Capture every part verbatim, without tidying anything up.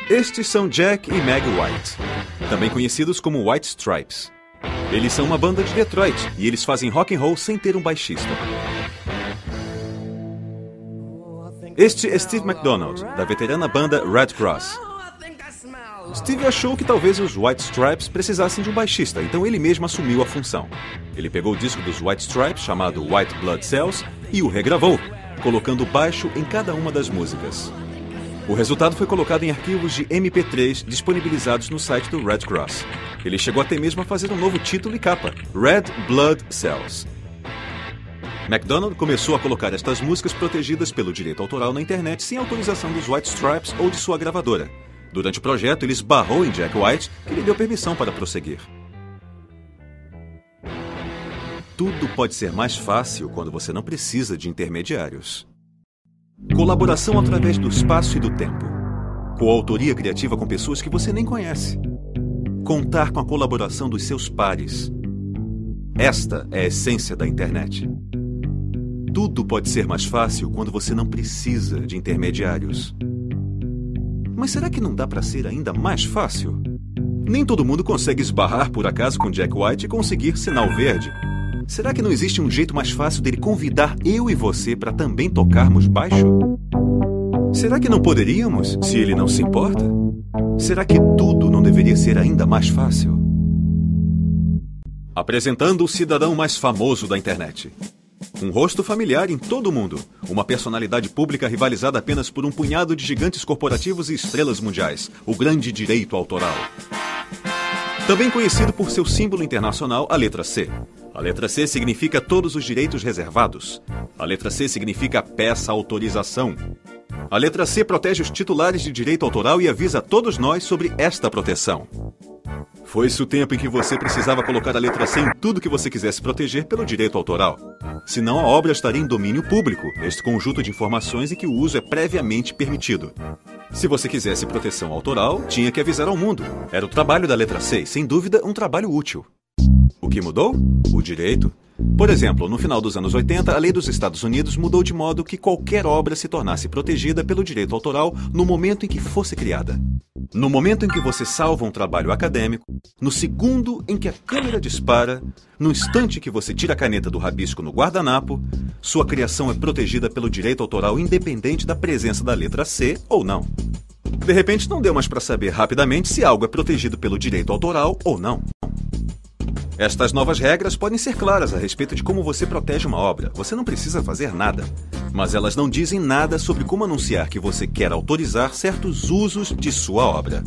Estes são Jack e Meg White, também conhecidos como White Stripes. Eles são uma banda de Detroit e eles fazem rock and roll sem ter um baixista. Este é Steve McDonald, da veterana banda Red Cross. Steve achou que talvez os White Stripes precisassem de um baixista, então ele mesmo assumiu a função. Ele pegou o disco dos White Stripes, chamado White Blood Cells, e o regravou, colocando baixo em cada uma das músicas. O resultado foi colocado em arquivos de M P três disponibilizados no site do Red Cross. Ele chegou até mesmo a fazer um novo título e capa, Red Blood Cells. McDonald começou a colocar estas músicas protegidas pelo direito autoral na internet sem autorização dos White Stripes ou de sua gravadora. Durante o projeto, ele esbarrou em Jack White, que lhe deu permissão para prosseguir. Tudo pode ser mais fácil quando você não precisa de intermediários. Colaboração através do espaço e do tempo. Coautoria criativa com pessoas que você nem conhece. Contar com a colaboração dos seus pares. Esta é a essência da internet. Tudo pode ser mais fácil quando você não precisa de intermediários. Mas será que não dá para ser ainda mais fácil? Nem todo mundo consegue esbarrar por acaso com Jack White e conseguir sinal verde. Será que não existe um jeito mais fácil dele convidar eu e você para também tocarmos baixo? Será que não poderíamos, se ele não se importa? Será que tudo não deveria ser ainda mais fácil? Apresentando o cidadão mais famoso da internet. Um rosto familiar em todo o mundo. Uma personalidade pública rivalizada apenas por um punhado de gigantes corporativos e estrelas mundiais. O grande direito autoral. Também conhecido por seu símbolo internacional, a letra C. A letra C significa todos os direitos reservados. A letra C significa peça autorização. A letra C protege os titulares de direito autoral e avisa a todos nós sobre esta proteção. Foi-se o tempo em que você precisava colocar a letra C em tudo que você quisesse proteger pelo direito autoral. Senão a obra estaria em domínio público, este conjunto de informações em que o uso é previamente permitido. Se você quisesse proteção autoral, tinha que avisar ao mundo. Era o trabalho da letra C, sem dúvida um trabalho útil. O que mudou? O direito. Por exemplo, no final dos anos oitenta, a lei dos Estados Unidos mudou de modo que qualquer obra se tornasse protegida pelo direito autoral no momento em que fosse criada. No momento em que você salva um trabalho acadêmico, no segundo em que a câmera dispara, no instante que você tira a caneta do rabisco no guardanapo, sua criação é protegida pelo direito autoral independente da presença da letra C ou não. De repente, não deu mais para saber rapidamente se algo é protegido pelo direito autoral ou não. Estas novas regras podem ser claras a respeito de como você protege uma obra. Você não precisa fazer nada. Mas elas não dizem nada sobre como anunciar que você quer autorizar certos usos de sua obra.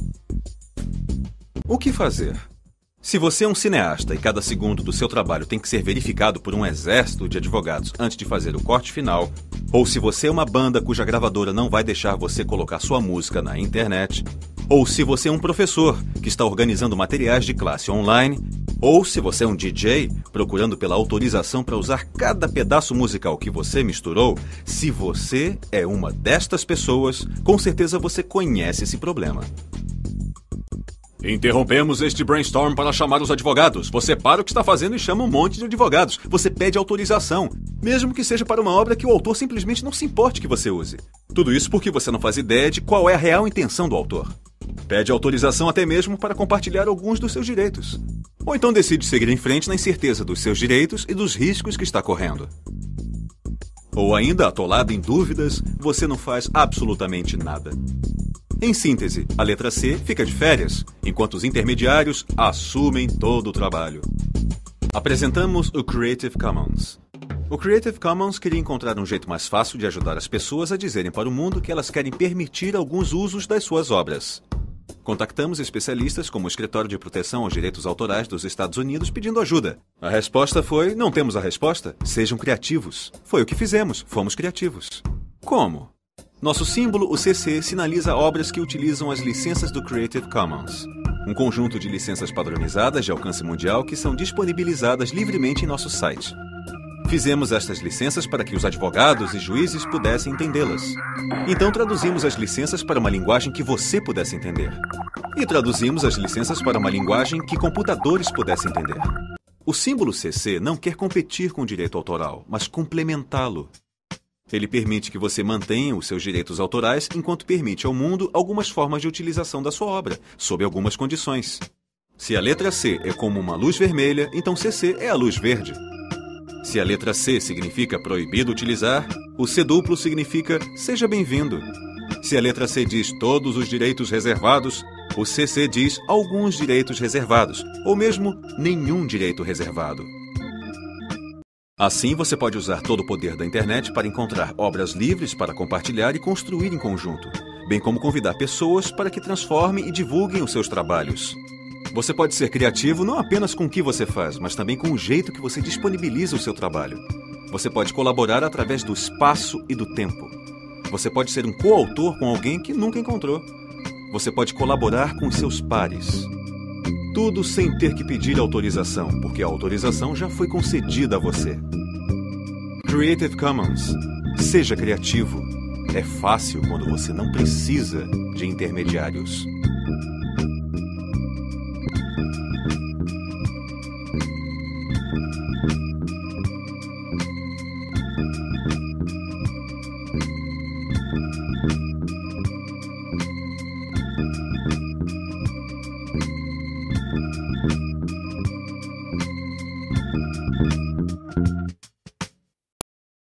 O que fazer? Se você é um cineasta e cada segundo do seu trabalho tem que ser verificado por um exército de advogados antes de fazer o corte final, ou se você é uma banda cuja gravadora não vai deixar você colocar sua música na internet, ou se você é um professor que está organizando materiais de classe online, ou se você é um D J procurando pela autorização para usar cada pedaço musical que você misturou, se você é uma destas pessoas, com certeza você conhece esse problema. Interrompemos este brainstorm para chamar os advogados. Você para o que está fazendo e chama um monte de advogados. Você pede autorização, mesmo que seja para uma obra que o autor simplesmente não se importe que você use. Tudo isso porque você não faz ideia de qual é a real intenção do autor. Pede autorização até mesmo para compartilhar alguns dos seus direitos. Ou então decide seguir em frente na incerteza dos seus direitos e dos riscos que está correndo. Ou ainda, atolado em dúvidas, você não faz absolutamente nada. Em síntese, a letra C fica de férias, enquanto os intermediários assumem todo o trabalho. Apresentamos o Creative Commons. O Creative Commons queria encontrar um jeito mais fácil de ajudar as pessoas a dizerem para o mundo que elas querem permitir alguns usos das suas obras. Contactamos especialistas como o Escritório de Proteção aos Direitos Autorais dos Estados Unidos pedindo ajuda. A resposta foi: não temos a resposta? Sejam criativos. Foi o que fizemos, fomos criativos. Como? Nosso símbolo, o C C, sinaliza obras que utilizam as licenças do Creative Commons, um conjunto de licenças padronizadas de alcance mundial que são disponibilizadas livremente em nosso site. Fizemos estas licenças para que os advogados e juízes pudessem entendê-las. Então traduzimos as licenças para uma linguagem que você pudesse entender. E traduzimos as licenças para uma linguagem que computadores pudessem entender. O símbolo C C não quer competir com o direito autoral, mas complementá-lo. Ele permite que você mantenha os seus direitos autorais enquanto permite ao mundo algumas formas de utilização da sua obra, sob algumas condições. Se a letra C é como uma luz vermelha, então C C é a luz verde. Se a letra C significa proibido utilizar, o C duplo significa seja bem-vindo. Se a letra C diz todos os direitos reservados, o C C diz alguns direitos reservados, ou mesmo nenhum direito reservado. Assim, você pode usar todo o poder da internet para encontrar obras livres para compartilhar e construir em conjunto, bem como convidar pessoas para que transformem e divulguem os seus trabalhos. Você pode ser criativo não apenas com o que você faz, mas também com o jeito que você disponibiliza o seu trabalho. Você pode colaborar através do espaço e do tempo. Você pode ser um coautor com alguém que nunca encontrou. Você pode colaborar com os seus pares. Tudo sem ter que pedir autorização, porque a autorização já foi concedida a você. Creative Commons. Seja criativo. É fácil quando você não precisa de intermediários.